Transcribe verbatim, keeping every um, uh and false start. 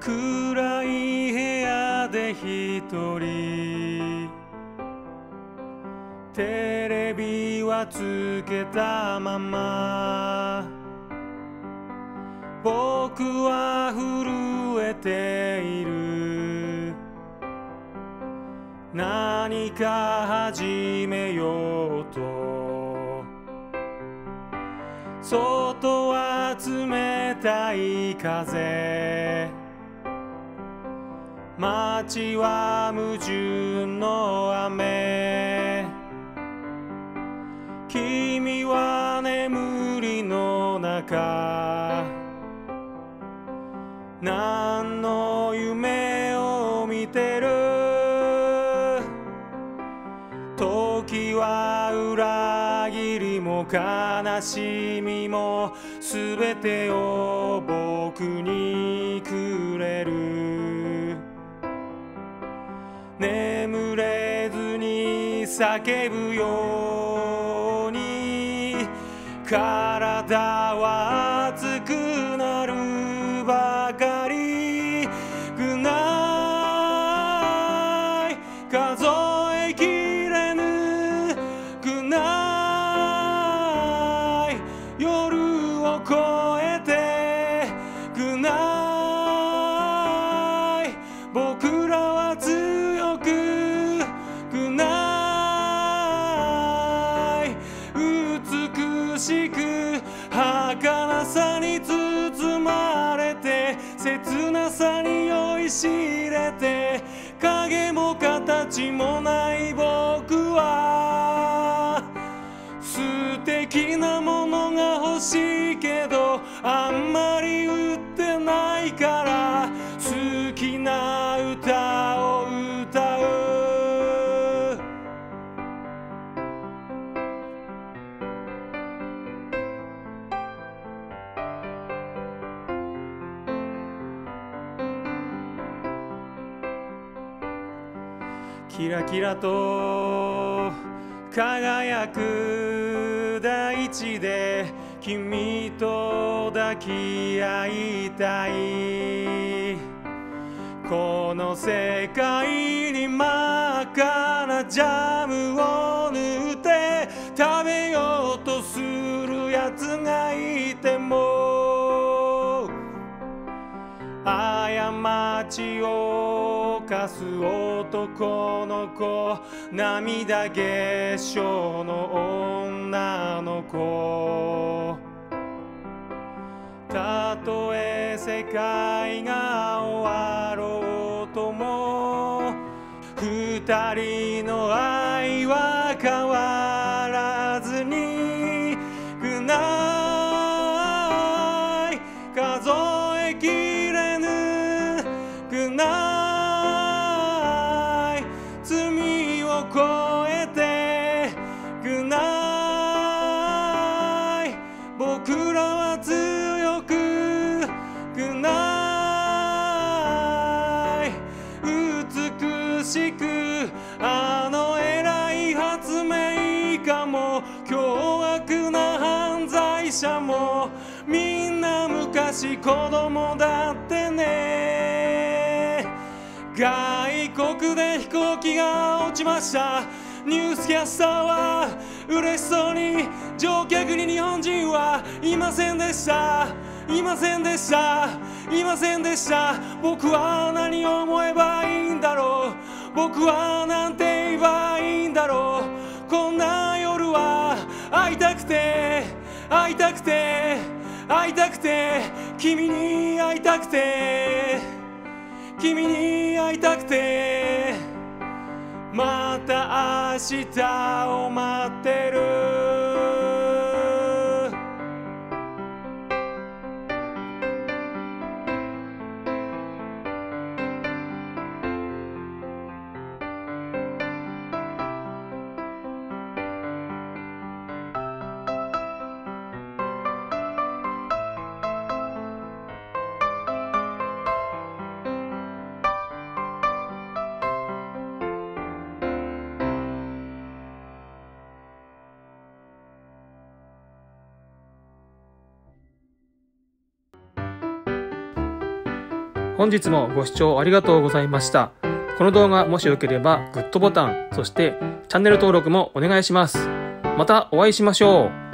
暗い部屋で一人テレビはつけたまま僕は震えている何か始めようと外は冷たい風街は矛盾の雨君は眠りの中何の夢を見てる時は裏切りも悲しみもすべてを僕にくれる眠れずに叫ぶように体は熱くなるばかりグナイ数えきれぬグナイ夜を越えてグナイ僕らは強くグナイ美しく儚さに包まれて切なさに酔いしれて影も形もない僕は素敵なものが欲しいけどあんまり売ってないから好きな歌を歌うキラキラと輝く大地で君と抱き合いたいこの世界に真っ赤なジャムを塗って食べようとするやつがいても過ちを犯す男の子涙月賞の女の子たとえ世界が終わろうとも二人の愛は変わらずにグナイ数えきれぬグナイ罪を越えてグナイ僕らは強くグナイ美しくあの偉い発明家も凶悪な犯罪者もみんな昔子供だってね外国で飛行機が落ちましたニュースキャスターは嬉しそうに乗客に日本人はいませんでしたいませんでしたいませんでした僕は何を思えばいいんだろう僕はなんて言えばいいんだろうこんな夜は会いたくて会いたくて会いたくて君に会いたくて君に会いたくてまた明日を待ってる本日もご視聴ありがとうございました。この動画もしよければグッドボタン、そしてチャンネル登録もお願いします。またお会いしましょう。